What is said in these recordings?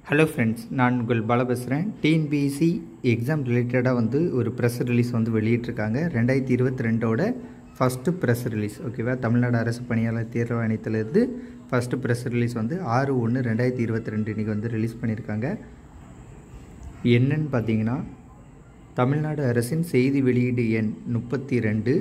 Hello friends, நான் உங்கள் பாலா பேசுகிறேன். டிஎன்பிஎஸ்சி எக்ஸாம் ரிலேட்டடாக வந்து ஒரு ப்ரெஸ் ரிலீஸ் வந்து வெளியிட்டிருக்காங்க. 2022ஓட ஃபஸ்ட்டு ப்ரெஸ் ரிலீஸ். ஓகேவா? தமிழ்நாடு அரசு பணியாளர் தேர்வு ஆணையத்திலிருந்து ஃபஸ்ட்டு ப்ரெஸ் ரிலீஸ் வந்து 6/1/2022 இன்றைக்கி வந்து ரிலீஸ் பண்ணியிருக்காங்க. என்னன்னு பார்த்தீங்கன்னா, தமிழ்நாடு அரசின் செய்தி வெளியீடு எண் 32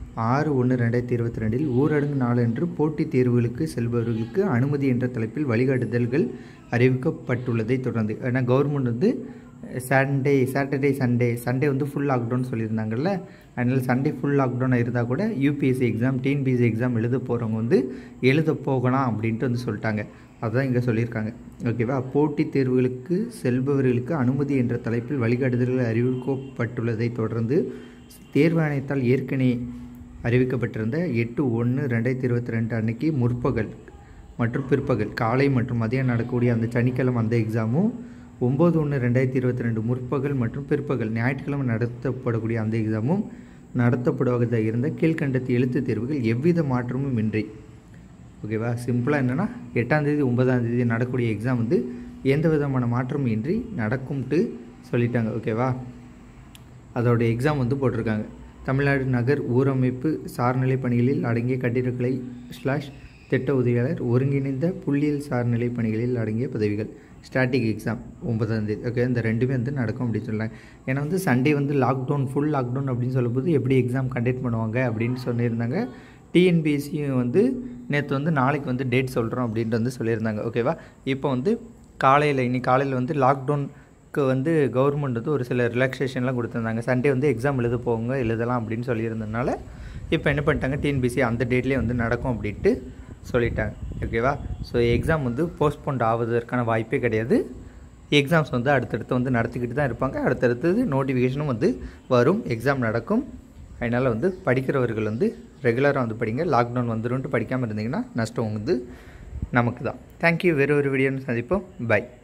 6/1/2022 ஊரடங்கு நாளன்று போட்டித் தேர்வுகளுக்கு செல்பவர்களுக்கு அனுமதி என்ற தலைப்பில் வழிகாட்டுதல்கள் அறிவிக்கப்பட்டுள்ளதை தொடர்ந்து, ஏன்னா கவர்மெண்ட் வந்து சாட்டர்டே சண்டே வந்து ஃபுல் லாக்டவுன் சொல்லியிருந்தாங்கல்ல. அதனால் சண்டே ஃபுல் லாக்டவுனாக இருந்தால் கூட யூபிஎஸ்சி எக்ஸாம் டிஎன்பிஎஸ்சி எக்ஸாம் எழுத போகிறவங்க வந்து எழுத போகலாம் அப்படின்ட்டு வந்து சொல்லிட்டாங்க. அதுதான் இங்கே சொல்லியிருக்காங்க. ஓகேவா? போட்டித் தேர்வுகளுக்கு செல்பவர்களுக்கு அனுமதி என்ற தலைப்பில் வழிகாட்டுதல்கள் அறிவிக்கப்பட்டுள்ளதை தொடர்ந்து தேர்வு ஆணையத்தால் ஏற்கனவே அறிவிக்கப்பட்டிருந்த 8/1/2022 அன்னைக்கு முற்பகல் மற்றும் பிற்பகல், காலை மற்றும் மதியம் நடக்கக்கூடிய அந்த சனிக்கிழமை அந்த எக்ஸாமும், 9/1/2022 முற்பகல் மற்றும் பிற்பகல் ஞாயிற்றுக்கிழமை நடத்தப்படக்கூடிய அந்த எக்ஸாமும் நடத்தப்படுவதாக இருந்த கீழ்கண்டத்து எழுத்துத் தேர்வுகள் எவ்வித மாற்றமும் இன்றி, ஓகேவா? சிம்பிளாக என்னென்னா 8ஆம் தேதி 9ஆம் தேதி நடக்கக்கூடிய எக்ஸாம் வந்து எந்த விதமான மாற்றமும் இன்றி நடக்கும்ட்டு சொல்லிட்டாங்க. ஓகேவா? அதோட எக்ஸாம் வந்து போட்டிருக்காங்க. தமிழ்நாடு நகர் ஊரமைப்பு சார்நிலை பணிகளில் அடங்கிய கட்டிடக்கலை / திட்ட உதவியாளர், ஒருங்கிணைந்த புள்ளியியல் சார்நிலை பணிகளில் அடங்கிய பதவிகள். ஸ்டாட்டிக் எக்ஸாம் 9ஆம் தேதி. ஓகே, இந்த ரெண்டுமே வந்து நடக்கும் அப்படின்னு சொல்கிறாங்க. ஏன்னா வந்து சண்டே வந்து லாக்டவுன், ஃபுல் லாக்டவுன் அப்படின்னு சொல்லும்போது எப்படி எக்ஸாம் கண்டக்ட் பண்ணுவாங்க அப்படின்னு சொல்லியிருந்தாங்க. டிஎன்பிஎஸ்சியும் வந்து நேற்று வந்து நாளைக்கு வந்து டேட் சொல்கிறோம் அப்படின்ட்டு வந்து சொல்லியிருந்தாங்க. ஓகேவா? இப்போ வந்து இன்னைக்கு காலையில் வந்து லாக்டவுனுக்கு வந்து கவர்மெண்ட் வந்து ஒரு சில ரிலாக்ஸேஷன்லாம் கொடுத்துருந்தாங்க. சண்டே வந்து எக்ஸாம் எழுதலாம் அப்படின்னு சொல்லியிருந்ததுனால இப்போ என்ன பண்ணிட்டாங்க, டிஎன்பிஎஸ்சி அந்த டேட்லேயே வந்து நடக்கும் அப்படின்ட்டு சொல்லிட்டாங்க. ஓகேவா? ஸோ எக்ஸாம் வந்து போஸ்ட்போன் ஆவதற்கான வாய்ப்பே கிடையாது. எக்ஸாம்ஸ் வந்து அடுத்தடுத்து வந்து நடத்திக்கிட்டு தான் இருப்பாங்க. அடுத்தடுத்தது நோட்டிஃபிகேஷனும் வந்து வரும், எக்ஸாம் நடக்கும். அதனால் வந்து படிக்கிறவர்கள் வந்து ரெகுலராக வந்து படிங்க. லாக்டவுன் வந்துருன்ட்டு படிக்காமல் இருந்தீங்கன்னா நஷ்டம் வந்து நமக்கு தான். தேங்க்யூ. வேறு ஒரு வீடியோன்னு சந்திப்போம். பை.